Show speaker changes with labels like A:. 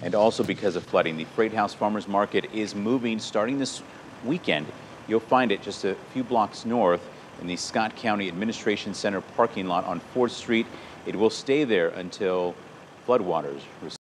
A: And also because of flooding, the Freight House Farmers Market is moving starting this weekend. You'll find it just a few blocks north in the Scott County Administration Center parking lot on 4th Street. It will stay there until floodwaters recede.